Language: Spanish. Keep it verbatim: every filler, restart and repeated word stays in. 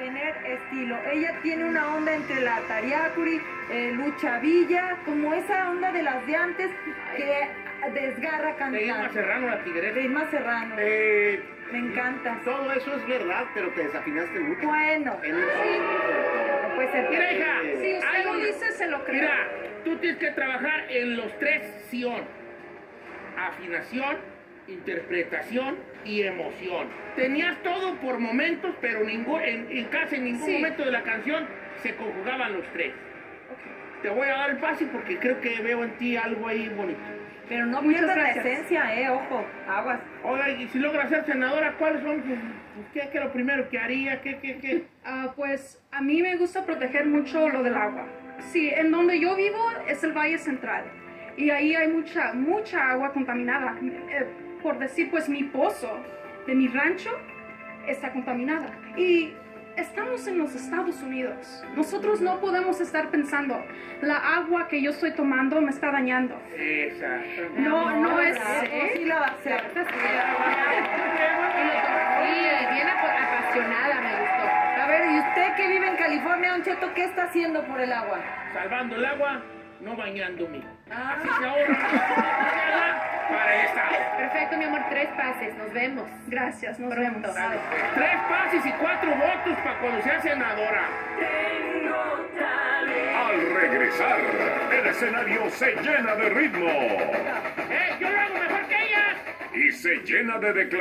tener estilo. Ella tiene una onda entre la Tariacuri, eh, Lucha Villa, como esa onda de las de antes que desgarra cantar. De Irma Serrano, la tigresa. De Irma Serrano. Eh, Me encanta. Todo eso es verdad, pero te desafinaste mucho. Bueno, En el- sí. No puede ser. Mira, hija, Si usted hay lo un- dice, se lo creo. Mira, tú tienes que trabajar en los tres sion. Afinación, interpretación y emoción. Tenías todo por momentos, pero ningún, en, en casi en ningún Sí. momento de la canción se conjugaban los tres. Te voy a dar el pase porque creo que veo en ti algo ahí bonito. Pero no Muchas pierdas la gracias. esencia, eh, ojo, aguas. Oiga, y si logras ser senadora, ¿cuáles son? tus- ¿Qué, qué es lo primero que haría? ¿Qué, qué, qué? Ah, pues a mí me gusta proteger mucho lo del agua. Sí, en donde yo vivo es el Valle Central y ahí hay mucha, mucha agua contaminada. Eh, por decir, pues mi pozo de mi rancho está contaminada. Y estamos en los Estados Unidos. Nosotros no podemos estar pensando, la agua que yo estoy tomando me está dañando. Esa. No, no es... ¿eh? Sí la va a hacer. Sí, bien ap- apasionada, me gustó. A ver, ¿y usted que vive en California, Don Cheto, qué está haciendo por el agua? Salvando el agua, no bañándome. Ah. Así se ahorra para el Estado. Perfecto, mi amor, tres pases, nos vemos. Gracias, nos Pronto. vemos. Dale, pues. Tres pases y cuatro votos para cuando sea senadora. Al regresar, el escenario se llena de ritmo ¡Eh, yo lo hago mejor que ellas! y se llena de declaraciones.